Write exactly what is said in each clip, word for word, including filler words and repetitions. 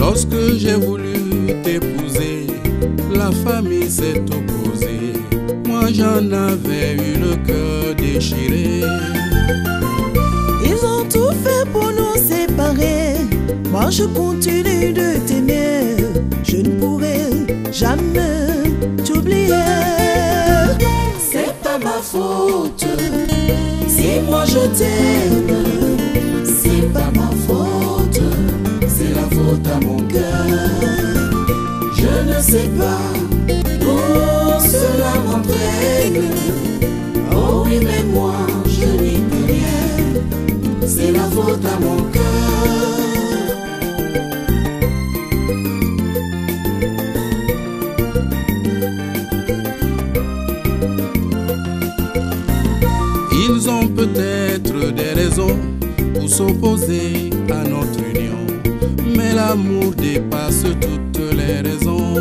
Lorsque j'ai voulu t'épouser, la famille s'est opposée. Moi j'en avais eu le cœur déchiré. Ils ont tout fait pour nous séparer. Moi je continue de t'aimer. Je ne pourrai jamais t'oublier. C'est pas ma faute si moi je t'aime. C'est pas ma faute, c'est la faute à mon cœur. Je ne sais pas où cela m'entraîne. Oh oui mais moi je n'y peux rien. C'est la faute à mon cœur. Ils ont peut-être des raisons pour s'opposer à notre union, mais l'amour dépasse toutes les raisons.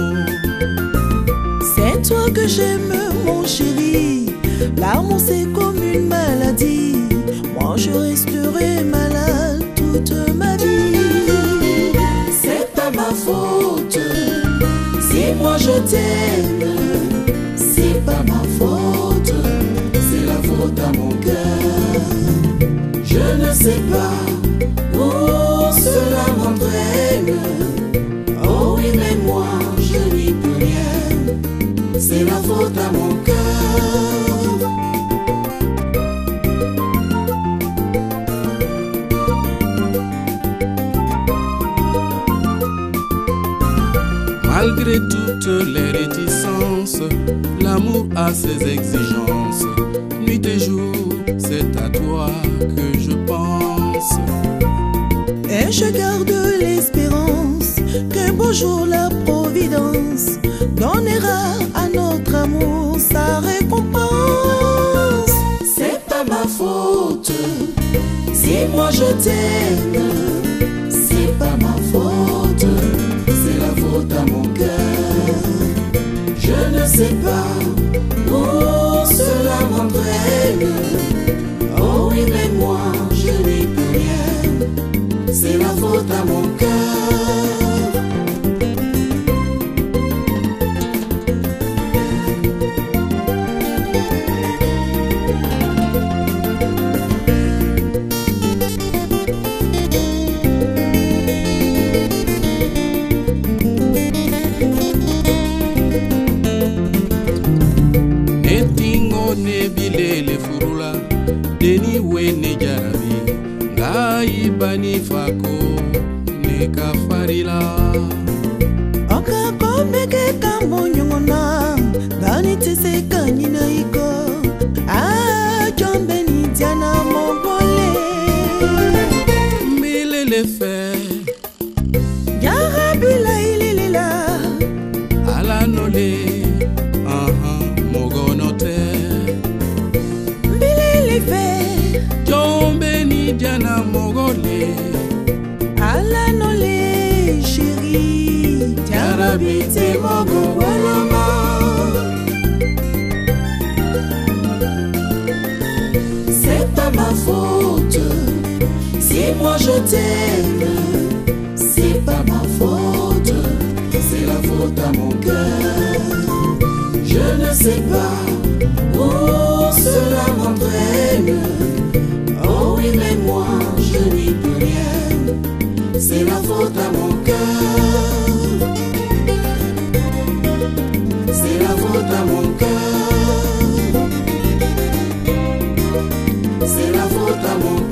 C'est toi que j'aime mon chéri. L'amour c'est comme une maladie. Moi je resterai malade toute ma vie. C'est pas ma faute si moi je t'aime. C'est pas ma faute, c'est la faute à mon cœur. Je ne sais pas où cela m'entraîne. Oh oui mais moi je n'y peux rien. C'est la faute à mon cœur. Malgré toutes les réticences, l'amour a ses exigences. Nuit et jour, c'est à toi que je pense. Et je garde l'espérance qu'un beau jour la providence donnera à notre amour sa récompense. C'est pas ma faute si moi je t'aime. C'est pas ma faute, c'est la faute à mon cœur. Je ne sais pas où cela m'entraîne. Oh oui mais moi je n'y peux rien. C'est la faute à mon cœur. Nebile furula deni we ne jarabi ngai bani fako ne kafarila Oka komeke kambonyona dani tese kanina iko a jombe ni diana mongole mele le fe yarabila ililila ala nole aha mogonote Jombe ni diana mogole ala nole chéri Tiarabite mogo walama. C'est pas ma faute si moi je t'aime. C'est pas ma faute, c'est la faute à mon cœur. Je ne sais pas où cela m'entraîne. Oh oui mais moi je n'y peux rien. C'est la faute à mon cœur. C'est la faute à mon cœur. C'est la faute à mon cœur.